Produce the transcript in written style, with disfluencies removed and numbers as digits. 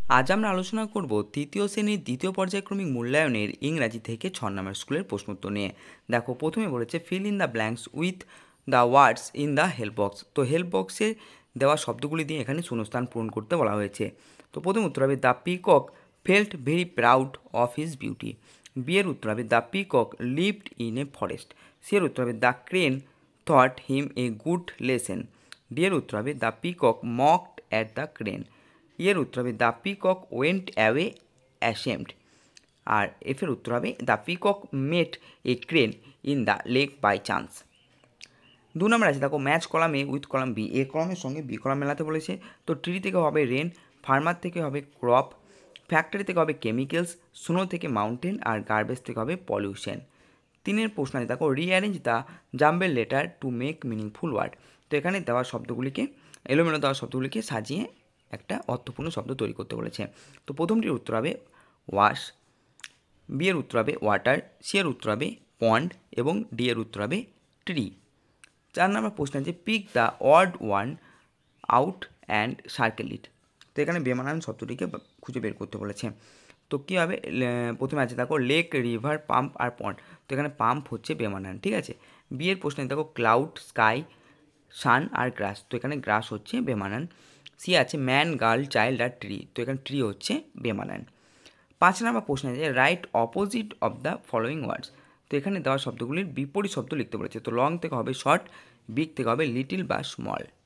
আজ আমরা আলোচনা করব তৃতীয় শ্রেণীর দ্বিতীয় পর্যায়ক্রমিক মূল্যায়নের ইংরাজি থেকে 6 নম্বর স্কুলের প্রশ্নোত্তর নিয়ে। দেখো, প্রথমে বলেছে fill in the blanks with the words in the help box. তো হেল্প বক্সে দেওয়া শব্দগুলি দিয়ে এখানে শূন্যস্থান পূরণ করতে বলা হয়েছে। তো প্রথম উত্তর হবে the peacock felt very proud of his beauty. B এর উত্তর হবে the peacock lived in a forest. C এর উত্তর হবে the crane thought him a good lesson. D এর উত্তর হবে the peacock mocked at the crane. এর উত্তর হবে the peacock went away ashamed. আর এফের উত্তর হবে the peacock met a crane in the lake by chance. 2 number আছে, দেখো match column A with column B. A কলামের সঙ্গে বি কলাম মেলাতে বলেছে। তো ট্রি থেকে হবে রেন, ফার্মার থেকে হবে ক্রপ, ফ্যাক্টরি থেকে হবে কেমিক্যালস, স্নো থেকে মাউন্টেন, আর গার্বেজ থেকে হবে পলিউশন। 3 প্রশ্ন আছে, দেখো rearrange the jumble letter to make meaningful word. তো এখানে দেওয়া শব্দগুলিকে এলোমেলো দেওয়া শব্দগুলিকে সাজিয়ে একটা অর্থপূর্ণ শব্দ তৈরি করতে বলেছে। তো প্রথমটির উত্তর হবে ওয়াশ, বি এর উত্তর হবে ওয়াটার, সি এর উত্তর হবে পন্ড এবং ডি এর উত্তর হবে ট্রি। 4 নম্বর প্রশ্ন আছে pick the odd one out and circle it. তো এখানে বেমানান শব্দটিকে খুঁজে বের করতে বলেছে। তো কী হবে, প্রথমে আছে দেখো লেক, রিভার, পাম্প আর পন্ড। তো এখানে পাম্প হচ্ছে বেমানান, ঠিক আছে। বি এর প্রশ্নে দেখো ক্লাউড, স্কাই, সান আর গ্রাস। তো এখানে গ্রাস হচ্ছে বেমানান। সি আছে ম্যান, গার্ল, চাইল্ড আর ট্রি। তো এখানে ট্রি হচ্ছে বেমানান। 5 নম্বর প্রশ্ন আছে write opposite of the following words. তো এখানে দেওয়া শব্দগুলির বিপরীত শব্দ লিখতে বলেছে। তো লং থেকে হবে শর্ট, বিগ থেকে হবে লিটিল বা স্মল।